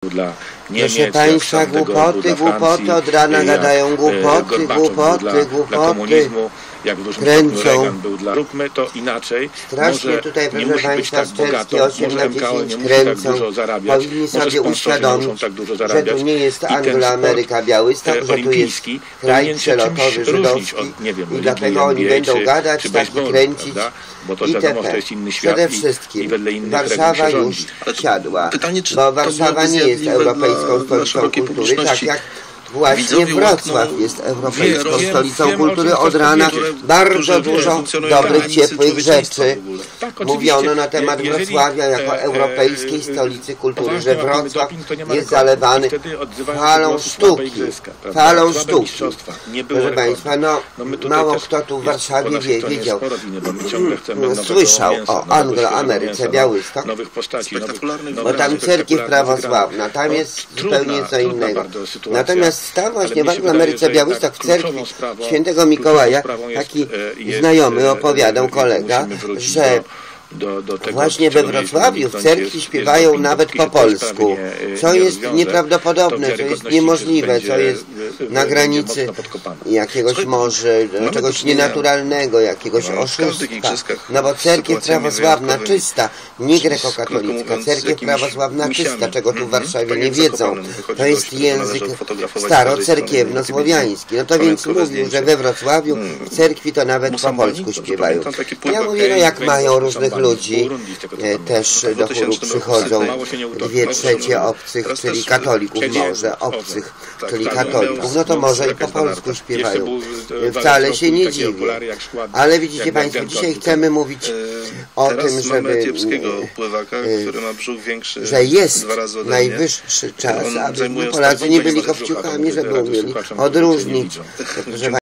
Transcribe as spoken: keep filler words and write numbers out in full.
Dla Niemiec, Proszę Państwa, głupoty, głupoty, od rana gadają głupoty, głupoty, głupoty, jak w dużym kręcą. stopniu Reagan był dla... Róbmy to inaczej. Strasznie może tutaj, nie proszę musi być Państwa, tak bogato, osiem może na M K O nie dziesięć musi tak kręcą. dużo zarabiać, Powinni może sobie sponsorzy nie muszą uświadomić, tak dużo że zarabiać. tu nie jest I ten Anglo-Ameryka Białystok, że tu jest kraj przelotowy żydowski od, nie wiem, i dlatego oni będą gadać, tak kręcić prawda? Bo to i wiadomo, że to itp. jest inny świat. Przede wszystkim i, i wedle innych Warszawa już siadła, bo Warszawa nie jest europejską stolicą kultury, tak jak właśnie Wrocław jest europejską stolicą kultury. Od rana bardzo dużo dobrych, ciepłych rzeczy mówiono na temat Wrocławia jako europejskiej stolicy kultury, że Wrocław jest zalewany falą sztuki, falą sztuki. Proszę Państwa, no mało kto tu w Warszawie wiedział, słyszał o Anglo-Ameryce Białystok, bo tam cerkiew prawosławna, tam jest zupełnie co innego. Natomiast tam właśnie w Anglo-Ameryce Białystok, w cerkwi świętego Mikołaja, taki znajomy opowiadał, kolega, że Do, do tego, właśnie we Wrocławiu w cerkwi śpiewają nawet po polsku, co jest nieprawdopodobne, co jest niemożliwe, co jest na granicy jakiegoś może, czegoś nienaturalnego, jakiegoś oszustwa. No bo cerkiew prawosławna czysta, nie grekokatolicka, cerkiew prawosławna czysta, czego tu w Warszawie nie wiedzą. To jest język starocerkiewno-słowiański. No to więc mówił, że we Wrocławiu w cerkwi to nawet po polsku śpiewają. Ja mówię, no jak mają różnych ludzi, e, też do chóru przychodzą dwie trzecie obcych, czyli katolików, może obcych, czyli katolików, no to może i po polsku śpiewają. Wcale się nie dziwię. Ale widzicie Państwo, dzisiaj chcemy mówić o tym, żeby, że jest najwyższy czas, aby Polacy nie byli kopciuchami, żeby umieli odróżnić,